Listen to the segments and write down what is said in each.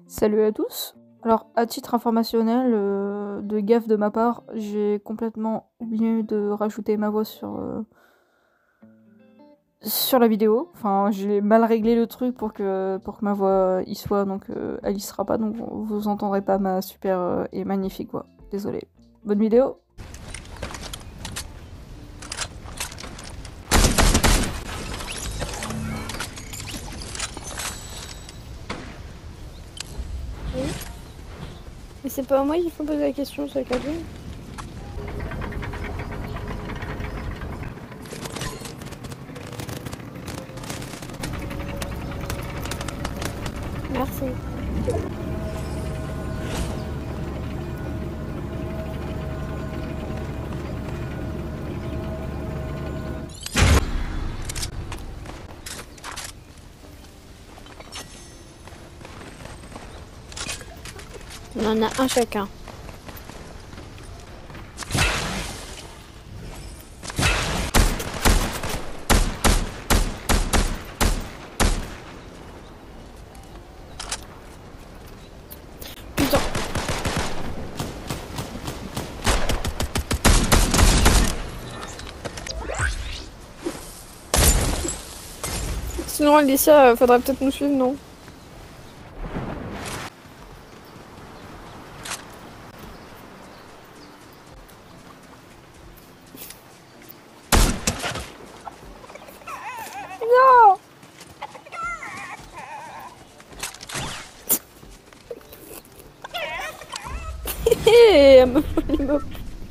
Salut à tous. Alors, à titre informationnel, de gaffe de ma part, j'ai complètement oublié de rajouter ma voix sur la vidéo. Enfin, j'ai mal réglé le truc pour que ma voix y soit, donc elle y sera pas, donc vous entendrez pas ma super et magnifique voix. Désolé. Bonne vidéo. Oui. Mais c'est pas à moi qu'il faut poser la question, c'est à quelqu'un. Merci. On en a un chacun. Putain. Sinon, Alicia, faudrait peut-être nous suivre, non? Non. Elle me fout les mots.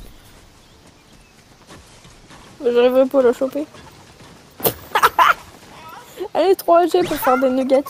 J'arriverai pas à la choper. Elle est trop âgée pour faire des nuggets.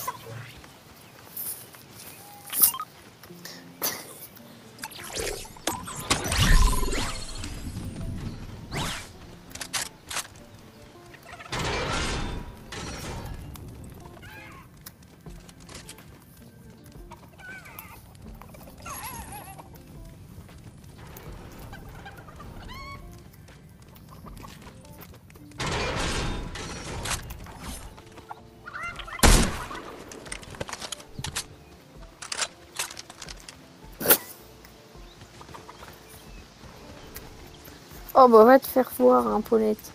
Oh bah va te faire voir, hein, Paulette.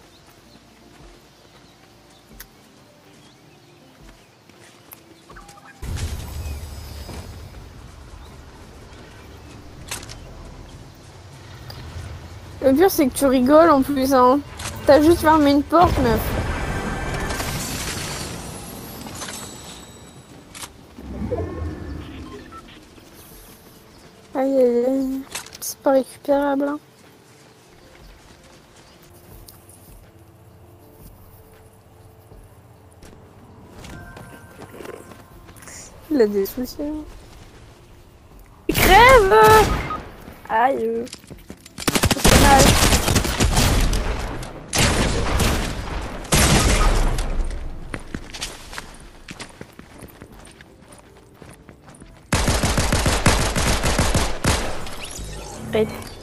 Le pire c'est que tu rigoles en plus, hein. T'as juste fermé une porte, meuf. Aïe aïe aïe. C'est pas récupérable, hein. Il a des soucis. Hein. Crève! Aïe. C'est mal. Arrête.